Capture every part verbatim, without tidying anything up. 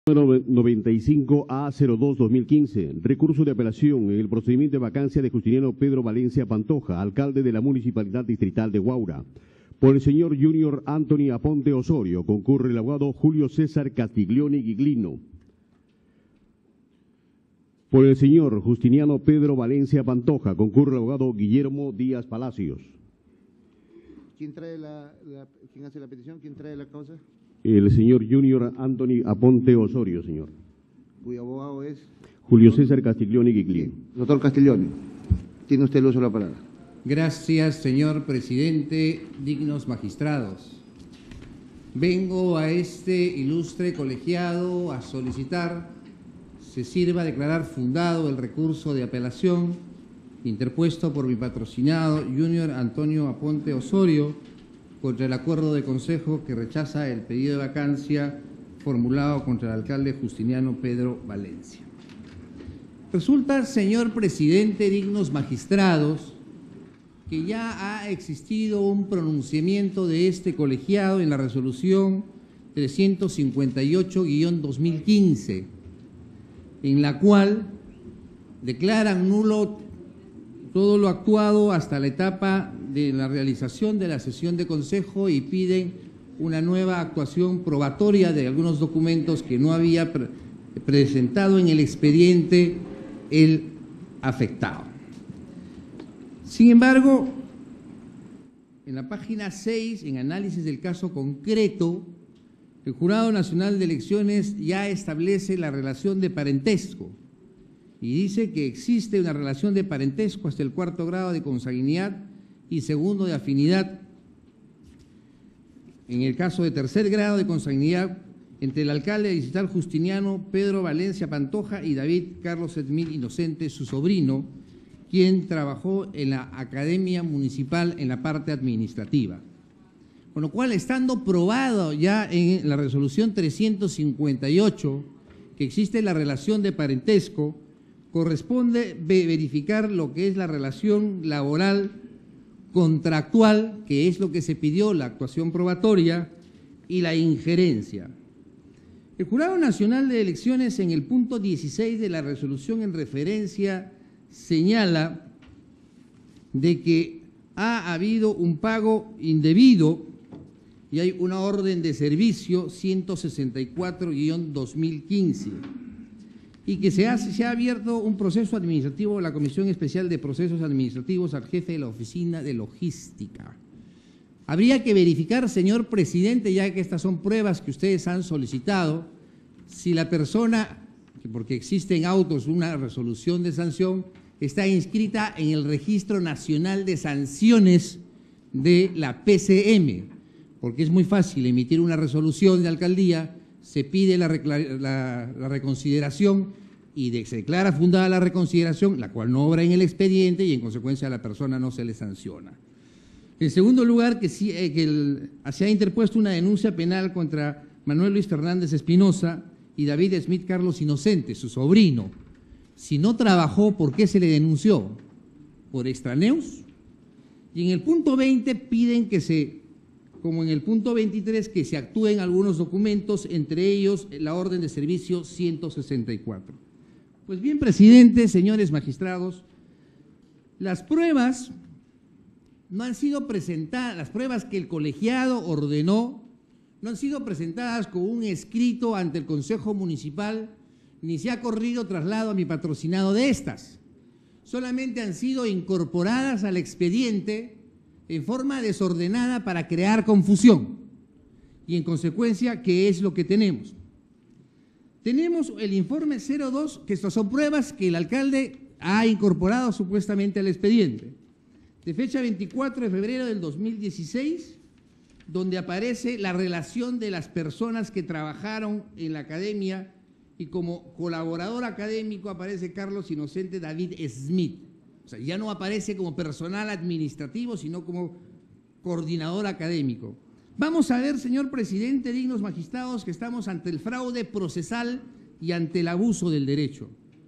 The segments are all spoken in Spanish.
Número noventa y cinco A cero dos dos mil quince, recurso de apelación en el procedimiento de vacancia de Justiniano Pedro Valencia Pantoja, alcalde de la Municipalidad Distrital de Huaura. Por el señor Junior Anthony Aponte Osorio, concurre el abogado Julio César Castiglioni Giglino. Por el señor Justiniano Pedro Valencia Pantoja, concurre el abogado Guillermo Díaz Palacios. ¿Quién trae la, la, quién hace la petición? ¿Quién trae la causa? El señor Junior Anthony Aponte Osorio, señor. Cuyo abogado es Julio César Castiglioni Giglino. Doctor Castiglioni, tiene usted el uso de la palabra. Gracias, señor presidente, dignos magistrados. Vengo a este ilustre colegiado a solicitar se sirva a declarar fundado el recurso de apelación interpuesto por mi patrocinado Junior Antonio Aponte Osorio contra el acuerdo de consejo que rechaza el pedido de vacancia formulado contra el alcalde Justiniano Pedro Valencia. Resulta, señor presidente, dignos magistrados, que ya ha existido un pronunciamiento de este colegiado en la resolución trescientos cincuenta y ocho guión dos mil quince, en la cual declaran nulo todo lo actuado hasta la etapa de la realización de la sesión de consejo y piden una nueva actuación probatoria de algunos documentos que no había pre presentado en el expediente el afectado. Sin embargo, en la página seis, en análisis del caso concreto, el Jurado Nacional de Elecciones ya establece la relación de parentesco y dice que existe una relación de parentesco hasta el cuarto grado de consanguinidad y segundo de afinidad, en el caso de tercer grado de consanguinidad, entre el alcalde distrital Justiniano Pedro Valencia Pantoja y David Carlos Smith Inocente, su sobrino, quien trabajó en la Academia Municipal en la parte administrativa. Con lo cual, estando probado ya en la resolución trescientos cincuenta y ocho que existe la relación de parentesco, corresponde verificar lo que es la relación laboral contractual, que es lo que se pidió, la actuación probatoria, y la injerencia. El Jurado Nacional de Elecciones, en el punto dieciséis de la resolución en referencia, señala de que ha habido un pago indebido y hay una orden de servicio ciento sesenta y cuatro guión dos mil quince y que se, hace, se ha abierto un proceso administrativo de la Comisión Especial de Procesos Administrativos al jefe de la Oficina de Logística. Habría que verificar, señor presidente, ya que estas son pruebas que ustedes han solicitado, si la persona, porque existe en autos una resolución de sanción, está inscrita en el Registro Nacional de Sanciones de la P C M, porque es muy fácil emitir una resolución de alcaldía, se pide la, la, la reconsideración y de, se declara fundada la reconsideración, la cual no obra en el expediente y en consecuencia a la persona no se le sanciona. En segundo lugar, que, sí, eh, que el, se ha interpuesto una denuncia penal contra Manuel Luis Fernández Espinosa y David Smith Carlos Inocente, su sobrino. Si no trabajó, ¿por qué se le denunció? ¿Por extraneos? Y en el punto veinte piden que se, como en el punto veintitrés, que se actúen algunos documentos, entre ellos la orden de servicio ciento sesenta y cuatro. Pues bien, presidente, señores magistrados, las pruebas no han sido presentadas, las pruebas que el colegiado ordenó, no han sido presentadas con un escrito ante el Consejo Municipal, ni se ha corrido traslado a mi patrocinado de estas. Solamente han sido incorporadas al expediente en forma desordenada para crear confusión. Y en consecuencia, ¿qué es lo que tenemos? Tenemos el informe cero dos, que estas son pruebas que el alcalde ha incorporado supuestamente al expediente, de fecha veinticuatro de febrero del dos mil dieciséis, donde aparece la relación de las personas que trabajaron en la academia y como colaborador académico aparece Carlos Inocente David Smith. O sea, ya no aparece como personal administrativo, sino como coordinador académico. Vamos a ver, señor presidente, dignos magistrados, que estamos ante el fraude procesal y ante el abuso del derecho.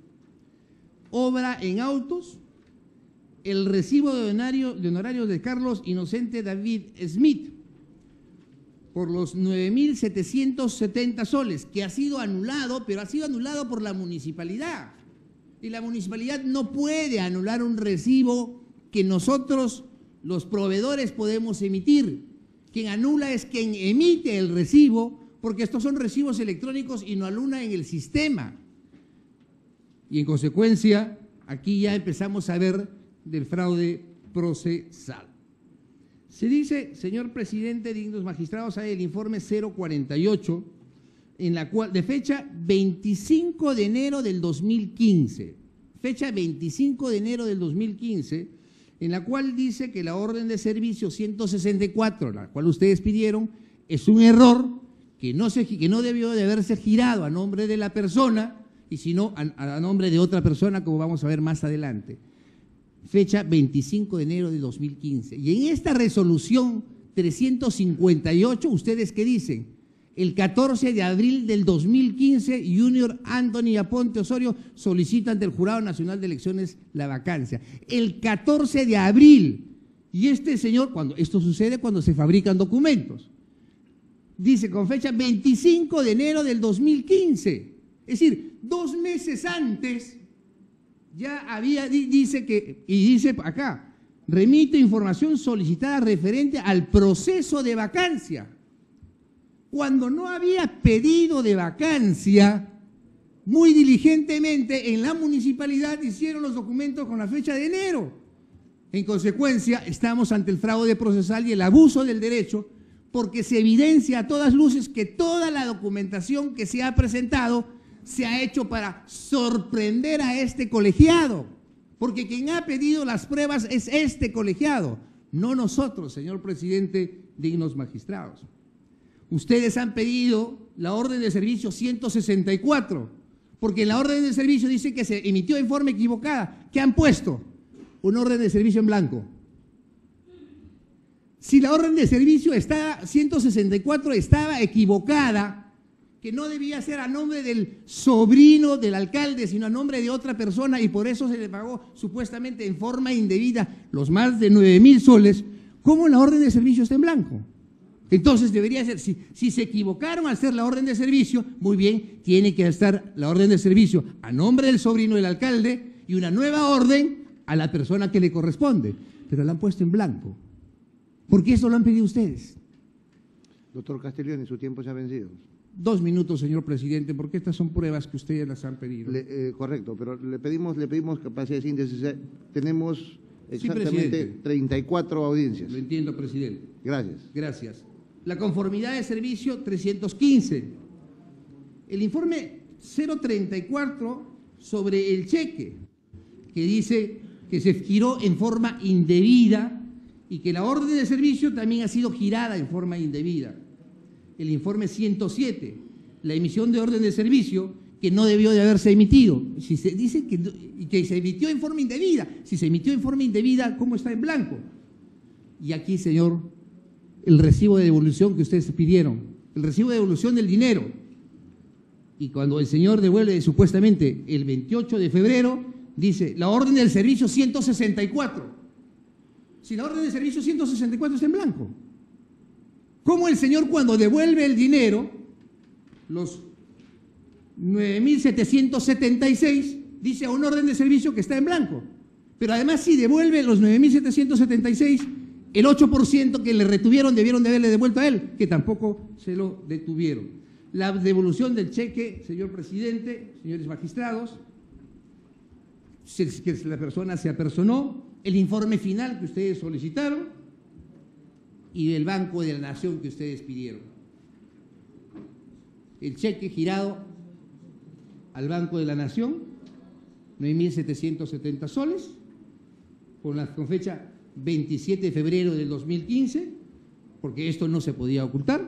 Obra en autos, el recibo de honorario, de honorarios de Carlos Inocente David Smith, por los nueve mil setecientos setenta soles, que ha sido anulado, pero ha sido anulado por la municipalidad. Y la municipalidad no puede anular un recibo que nosotros, los proveedores, podemos emitir. Quien anula es quien emite el recibo, porque estos son recibos electrónicos y no anula en el sistema. Y en consecuencia, aquí ya empezamos a ver del fraude procesal. Se dice, señor presidente, dignos magistrados, hay el informe cero cuarenta y ocho, en la cual, de fecha veinticinco de enero del dos mil quince, fecha veinticinco de enero del dos mil quince, en la cual dice que la orden de servicio ciento sesenta y cuatro, la cual ustedes pidieron, es un error que no, se, que no debió de haberse girado a nombre de la persona, y sino a, a nombre de otra persona, como vamos a ver más adelante. Fecha veinticinco de enero de dos mil quince. Y en esta resolución trescientos cincuenta y ocho, ¿ustedes qué dicen? El catorce de abril del dos mil quince, Junior Anthony Aponte Osorio solicita ante el Jurado Nacional de Elecciones la vacancia. El catorce de abril. Y este señor, cuando esto sucede cuando se fabrican documentos, dice con fecha veinticinco de enero del dos mil quince. Es decir, dos meses antes ya había, dice que, y dice acá, remite información solicitada referente al proceso de vacancia. Cuando no había pedido de vacancia, muy diligentemente en la municipalidad hicieron los documentos con la fecha de enero. En consecuencia, estamos ante el fraude procesal y el abuso del derecho, porque se evidencia a todas luces que toda la documentación que se ha presentado se ha hecho para sorprender a este colegiado, porque quien ha pedido las pruebas es este colegiado, no nosotros, señor presidente, dignos magistrados. Ustedes han pedido la orden de servicio ciento sesenta y cuatro, porque en la orden de servicio dice que se emitió en forma equivocada. ¿Qué han puesto? Una orden de servicio en blanco. Si la orden de servicio está, ciento sesenta y cuatro estaba equivocada, que no debía ser a nombre del sobrino del alcalde, sino a nombre de otra persona, y por eso se le pagó supuestamente en forma indebida los más de nueve mil soles, ¿cómo la orden de servicio está en blanco? Entonces debería ser, si, si se equivocaron al hacer la orden de servicio, muy bien, tiene que estar la orden de servicio a nombre del sobrino del alcalde y una nueva orden a la persona que le corresponde, pero la han puesto en blanco. ¿Por qué eso lo han pedido ustedes? Doctor Castiglione, su tiempo se ha vencido. Dos minutos, señor presidente, porque estas son pruebas que ustedes las han pedido. Le, eh, correcto, pero le pedimos, le pedimos capacidad de síntesis. Tenemos exactamente sí, treinta y cuatro audiencias. Lo entiendo, presidente. Gracias. Gracias. La conformidad de servicio trescientos quince. El informe cero treinta y cuatro sobre el cheque, que dice que se giró en forma indebida y que la orden de servicio también ha sido girada en forma indebida. El informe ciento siete, la emisión de orden de servicio que no debió de haberse emitido. Si se dice que, que se emitió en forma indebida, si se emitió en forma indebida, ¿cómo está en blanco? Y aquí, señor, el recibo de devolución que ustedes pidieron, el recibo de devolución del dinero. Y cuando el señor devuelve supuestamente el veintiocho de febrero, dice la orden del servicio ciento sesenta y cuatro. Si la orden del servicio ciento sesenta y cuatro está en blanco. ¿Cómo el señor cuando devuelve el dinero, los nueve mil setecientos setenta y seis, dice a un orden de servicio que está en blanco? Pero además si devuelve los nueve mil setecientos setenta y seis, el ocho por ciento que le retuvieron debieron de haberle devuelto a él, que tampoco se lo detuvieron. La devolución del cheque, señor presidente, señores magistrados, que la persona se apersonó, el informe final que ustedes solicitaron, y el Banco de la Nación que ustedes pidieron. El cheque girado al Banco de la Nación, nueve mil setecientos setenta soles, con, la, con fecha veintisiete de febrero del dos mil quince, porque esto no se podía ocultar.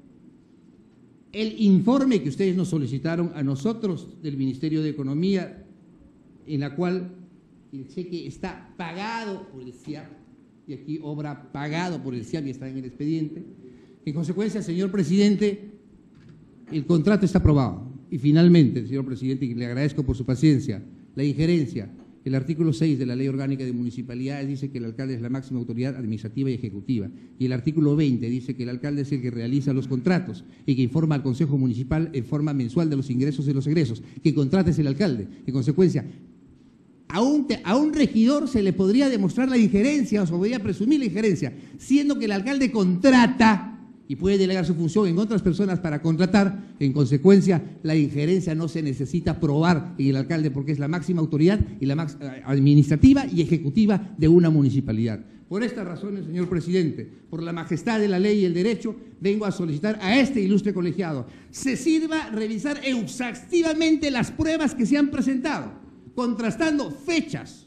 El informe que ustedes nos solicitaron a nosotros del Ministerio de Economía, en la cual el cheque está pagado por el C I A P, y aquí obra pagado por el C I A P y está en el expediente. En consecuencia, señor presidente, el contrato está aprobado. Y finalmente, señor presidente, y le agradezco por su paciencia, la injerencia El artículo seis de la Ley Orgánica de Municipalidades dice que el alcalde es la máxima autoridad administrativa y ejecutiva. Y el artículo veinte dice que el alcalde es el que realiza los contratos y que informa al Consejo Municipal en forma mensual de los ingresos y los egresos. Que contrate es el alcalde. En consecuencia, a un, a un regidor se le podría demostrar la injerencia o se podría presumir la injerencia, siendo que el alcalde contrata y puede delegar su función en otras personas para contratar. En consecuencia, la injerencia no se necesita probar en el alcalde porque es la máxima autoridad y la max, administrativa y ejecutiva de una municipalidad. Por estas razones, señor presidente, por la majestad de la ley y el derecho, vengo a solicitar a este ilustre colegiado se sirva revisar exhaustivamente las pruebas que se han presentado, contrastando fechas,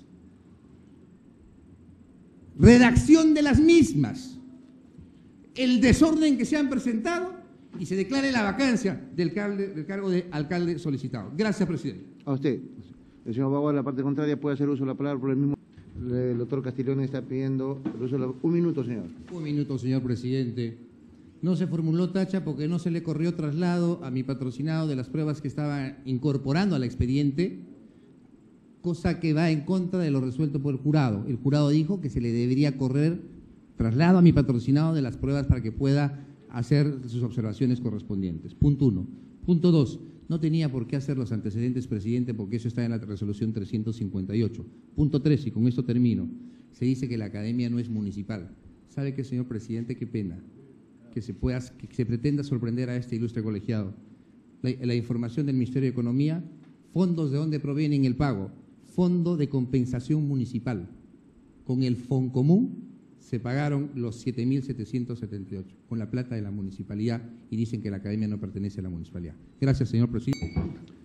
redacción de las mismas, el desorden que se han presentado y se declare la vacancia del, alcalde, del cargo de alcalde solicitado. Gracias, presidente. A usted. El señor Bagua, la parte contraria, puede hacer uso de la palabra por el mismo. El doctor Castiglione está pidiendo el uso de la... Un minuto, señor. Un minuto, señor presidente. No se formuló tacha porque no se le corrió traslado a mi patrocinado de las pruebas que estaba incorporando al expediente, cosa que va en contra de lo resuelto por el jurado. El jurado dijo que se le debería correr traslado a mi patrocinado de las pruebas para que pueda hacer sus observaciones correspondientes. Punto uno. Punto dos. No tenía por qué hacer los antecedentes, presidente, porque eso está en la resolución trescientos cincuenta y ocho. Punto tres, y con esto termino. Se dice que la academia no es municipal. ¿Sabe qué, señor presidente? Qué pena que se, pueda, que se pretenda sorprender a este ilustre colegiado. La, la información del Ministerio de Economía, fondos de dónde provienen el pago, Fondo de Compensación Municipal. Con el Foncomún se pagaron los siete mil setecientos setenta y ocho con la plata de la municipalidad y dicen que la academia no pertenece a la municipalidad. Gracias, señor presidente.